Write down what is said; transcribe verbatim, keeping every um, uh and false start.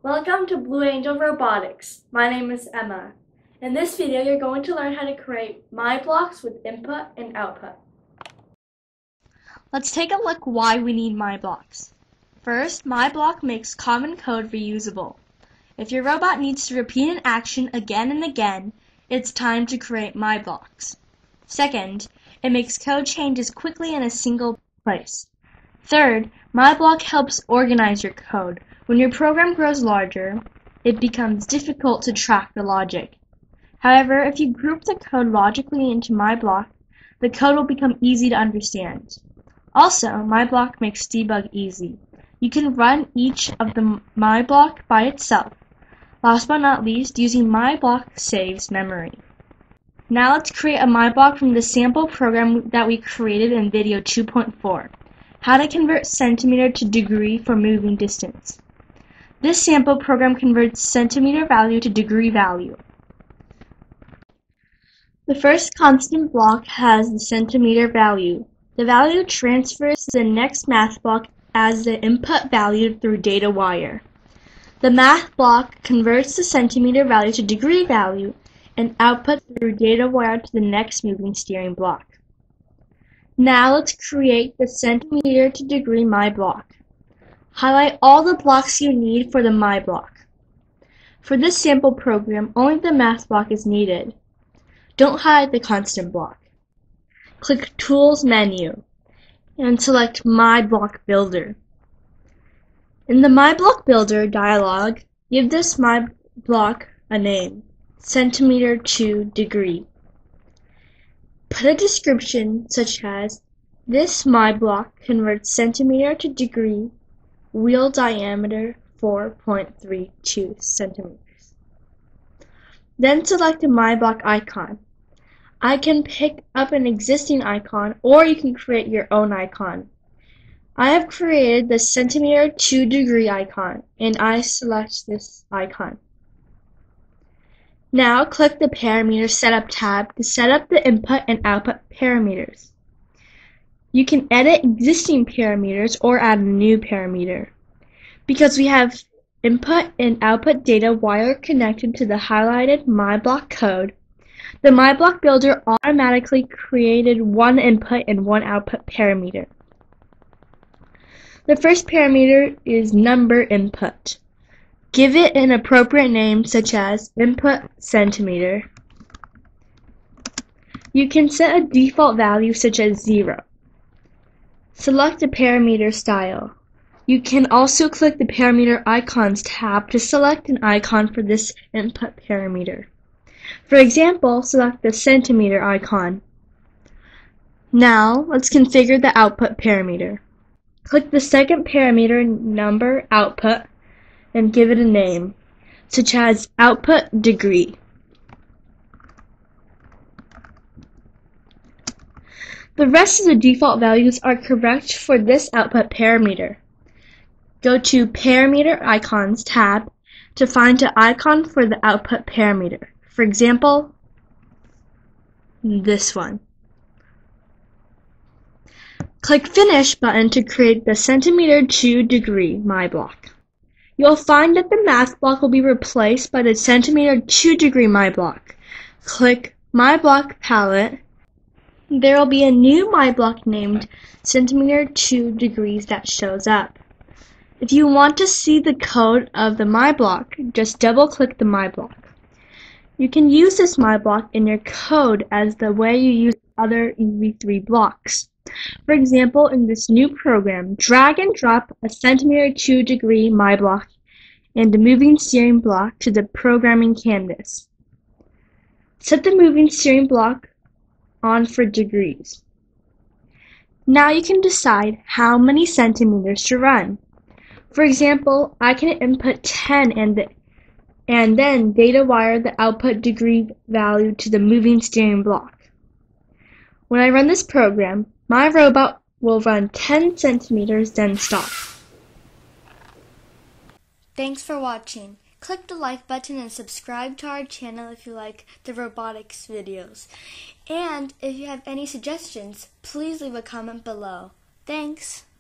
Welcome to Blue Angel Robotics. My name is Emma. In this video, you're going to learn how to create my blocks with input and output. Let's take a look why we need my blocks. First, my block makes common code reusable. If your robot needs to repeat an action again and again, it's time to create my blocks. Second, it makes code changes quickly in a single place. Third, my block helps organize your code. When your program grows larger, it becomes difficult to track the logic. However, if you group the code logically into my block, the code will become easy to understand. Also, my block makes debug easy. You can run each of the my block by itself. Last but not least, using my block saves memory. Now let's create a my block from the sample program that we created in video two point four. How to convert centimeter to degree for moving distance. This sample program converts centimeter value to degree value. The first constant block has the centimeter value. The value transfers to the next math block as the input value through data wire. The math block converts the centimeter value to degree value and output through data wire to the next moving steering block. Now let's create the centimeter to degree my block. Highlight all the blocks you need for the my block. For this sample program, only the math block is needed. Don't highlight the constant block. Click Tools menu and select My Block Builder. In the My Block Builder dialog, give this my block a name, centimeter to degree. Put a description such as, this my block converts centimeter to degree, wheel diameter four point three two centimeters. Then select the my block icon. I can pick up an existing icon or you can create your own icon. I have created the centimeter to degree icon and I select this icon. Now click the Parameter Setup tab to set up the input and output parameters. You can edit existing parameters or add a new parameter. Because we have input and output data wire connected to the highlighted my block code, the my block builder automatically created one input and one output parameter. The first parameter is number input. Give it an appropriate name such as input centimeter. You can set a default value such as zero. Select a parameter style. You can also click the Parameter Icons tab to select an icon for this input parameter. For example, select the centimeter icon. Now, let's configure the output parameter. Click the second parameter, number output, and give it a name, such as output degree. The rest of the default values are correct for this output parameter. Go to Parameter Icons tab to find an icon for the output parameter. For example, this one. Click Finish button to create the centimeter to degree my block. You'll find that the math block will be replaced by the centimeter to degree my block. Click My Block palette. There will be a new my block named centimeter to degrees that shows up. If you want to see the code of the my block, just double click the my block. You can use this my block in your code as the way you use other E V three blocks. For example, in this new program, drag and drop a centimeter to degree my block and the moving steering block to the programming canvas. Set the moving steering block on for degrees. Now you can decide how many centimeters to run. For example, I can input ten and, the, and then data wire the output degree value to the moving steering block. When I run this program, my robot will run ten centimeters, then stop. Thanks for watching. Click the like button and subscribe to our channel if you like the robotics videos. And if you have any suggestions, please leave a comment below. Thanks!